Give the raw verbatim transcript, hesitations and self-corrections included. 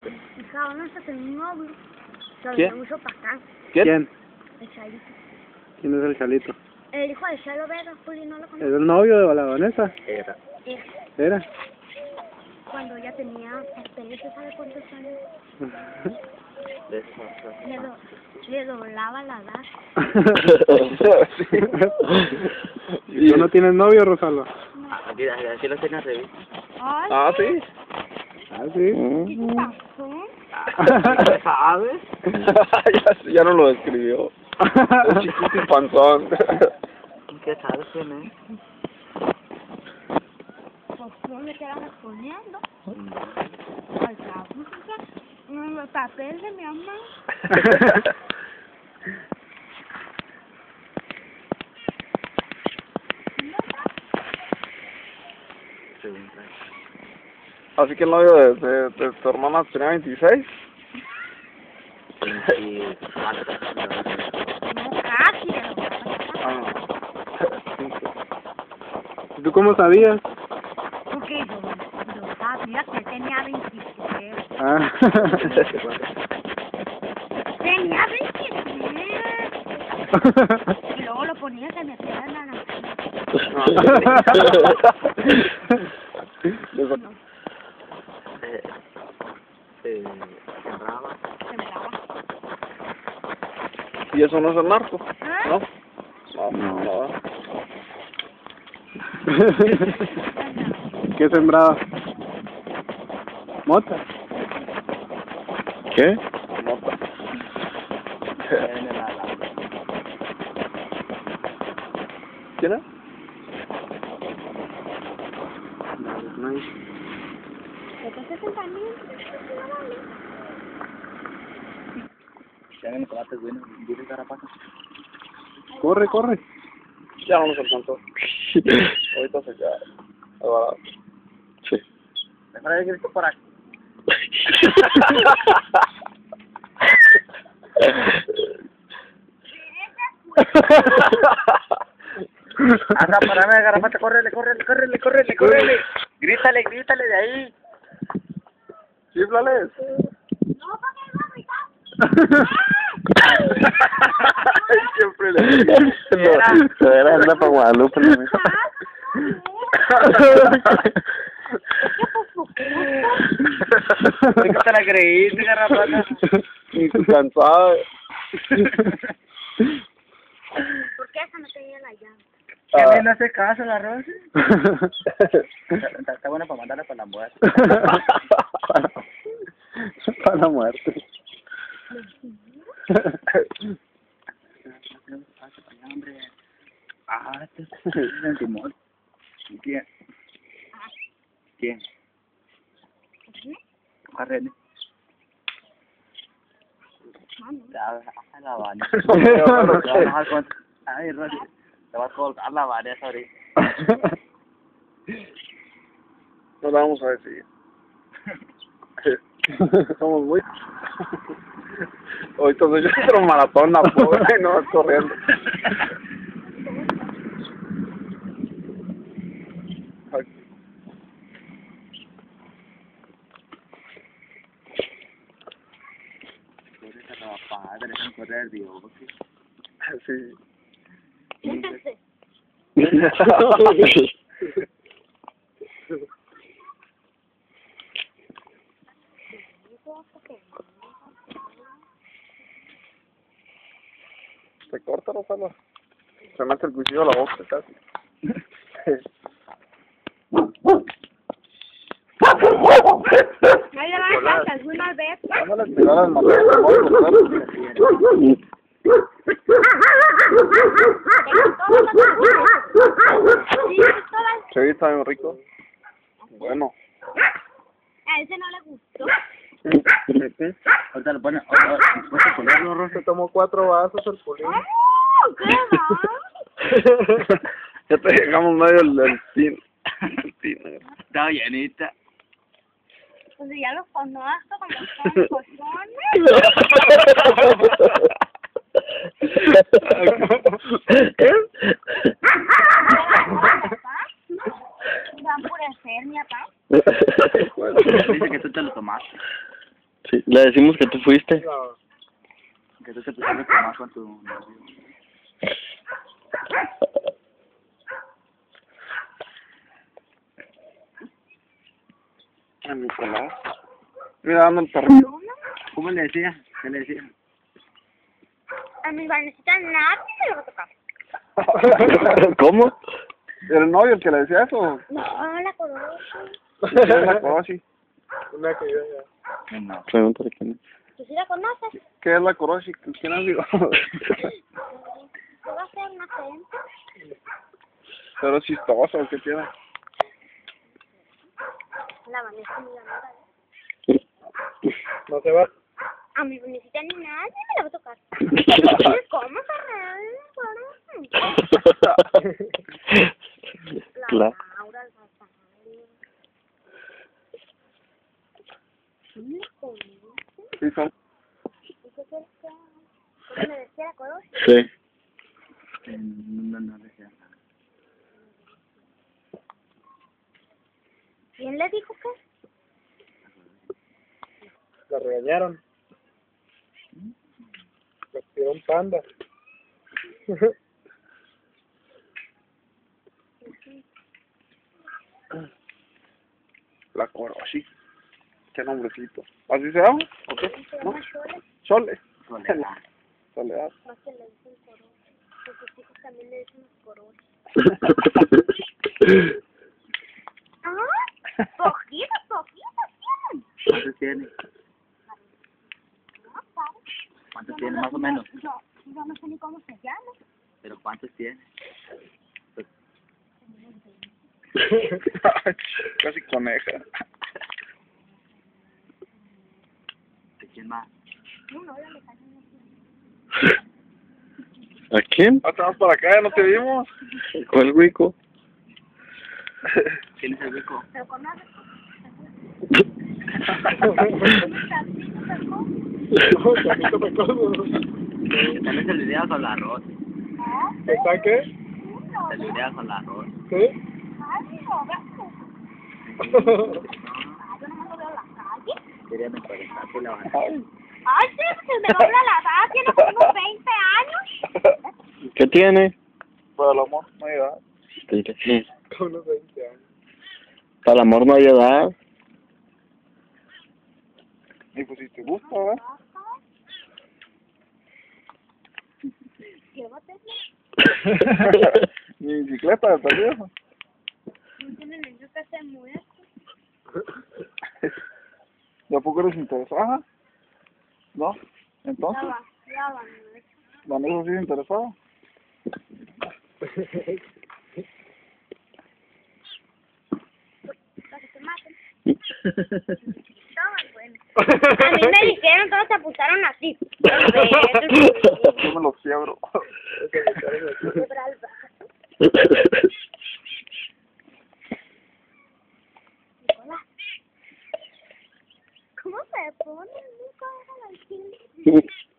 Hija, vamos a tener un novio. Lo ¿Quién? había mucho para acá. ¿Quién? El Chalito. ¿Quién es el Chalito? El hijo de Chalo Vega, Juli, ¿no lo ¿Es conoce? el novio de la Vanessa? Era. Era. ¿Era? Cuando ella tenía, apenas se sabe cuántos años. De eso. Le, do, le doblaba la edad. ¿Y tú no tienes novio, Rosalba? Aquí, aquí lo tenía revista. Ay, Ah, sí. Ah, sí. ¿qué te pasó? ¿Sabes? ya, ya no lo describió. Un chiquito y panzón. ¿Qué sabes quién es? Pues no me quedan respondiendo. Al cabo, en el papel de mi mamá. Así que el novio de, de, de tu hermana tenía veintiséis. veinticuatro. No, casi, de lo que Ah. ¿Y tú cómo sabías? porque yo, yo sabía que él tenía veintitrés. Ah. Tenía veintitrés. Y luego lo ponía que me metía en la nariz. No, Eh, eh, cerraba. sembraba. ¿Y eso no es el narco? ¿Ah? ¿No? No, no. ¿Qué sembraba? ¿Mota? ¿Qué? Mota. ¿Quién es? ¿Qué te haces también? Ya en el colate, bueno, dile Carapata. Corre, corre. Ya no nos alcanzó. Ahorita se queda. Ahora. Sí. Mejor hay grito por aquí. Anda, parame, Garrapata, córrele, córrele, córrele, córrele, córrele. Grítale, grítale de ahí. Chíflales. No, ¿para qué va a gritar? Siempre le digo. Era anda para Guadalupe. ¿Por qué te la creíste, Garrapata? Y cansada. ¿Por qué esa no tenía la llave? Que a mí no hace caso la Rosy. Está, está buena para mandarla para la muerte. para, para la muerte. Ah, este es el timón. ¿Quién? ¿Quién? Carrene. A la Vania. Ay, Rosy. Te vas a colgar la Vania ahorita. No la vamos a decir. Somos muy... Ahorita soy yo otro maratón, la pobre, no vas corriendo. Padre, no correr, Dios. Sí. Siéntense. Se corta, Rosalba. Se mete el cuchillo a la boca casi. ¿No le vas a hacer alguna vez? Dándole a tirar al matón. Sí, está bien rico. Bueno. A ese no le gustó. Ahorita lo pone. ¿Puedes ponerlo, Rosy? Se tomó cuatro vasos el polín. ¡Oh! ¿Qué va? Ya te dejamos medio el, el tin. El tin. Está llenita. Pues ya los conozco como son cochones. ¿Qué? Van por hacer, mi papá. Dice que tú te lo tomaste. Sí, le decimos que tú fuiste. No. Que tú te pusiste a tomar con tu novio. A Nicolás. Mira, dando el perrito. ¿Cómo le decía? ¿Qué le decía? A mi Vanesita nadie me lo va a tocar. ¿Cómo? ¿Era el novio el que le decía eso? No, la conozco. ¿Quién es la Coroshi? Una que yo ya. No. Pregúntale quién es. ¿Tú sí la conoces? ¿Qué es la Coroshi? ¿Quién es, digo? ¿Qué va a ser una gente? Pero chistoso, ¿qué tiene? La Vanessa mi amiga. No se va. A mi Vanesita ni nadie me la va a tocar. ¿Cómo se La Claro. Laura, el Rafael. ¿Sí me conoce? Sí, son. ¿Y qué quieres que haga? ¿Cómo me decía la Coroshi? Sí. No, no, no decía. ¿Quién le dijo qué? La regañaron. Le pidieron panda. La Coroshi. Qué nombrecito. ¿Así se llama? ¿O qué? Se ¿No? llama Chole. Chole. Soledad. Soledad. Más que le dicen Coroshi. Porque sus hijos también le dicen Coroshi. Ah, poquito, poquito tienen. ¿Cuántos tiene? No, ¿sabes? ¿Cuántos Yo tiene no- más o menos? Yo, yo no sé ni cómo se llama. ¿Pero cuántos tiene? Casi coneja. ¿De quién más? No, no, ya le caen ¿A quién? Ah, estamos por acá, ya no te vimos. ¿Cuál Wico? ¿Quién es el rico? Pero con nada. Tal vez el video con la arroz. ¿Está qué? El video con la arroz. ¿Sí? Ay, no, veo. Ah, yo no me lo veo en la calle. Quería mentalizarte la van. Ay. Ay, sí, pues me dobla la edad, tiene como unos veinte años. ¿Qué tiene? Para el amor, no hay edad. Dile, sí. Con unos veinte años. Para el amor no hay edad. Y pues si te gusta, ¿verdad? Llévate. Mi bicicleta de perdido. No tiene niño que se muere. ¿De a poco eres interesada? ¿No? Ya Entonces, va, ya va. ¿Vanessa sí es interesada? Para que te maten. Estaban buenos. A mí me dijeron, todos se apuntaron así. Yo me lo quiebro. Quebra el brazo. Nicolás. ¿Cómo se pone? Nunca era la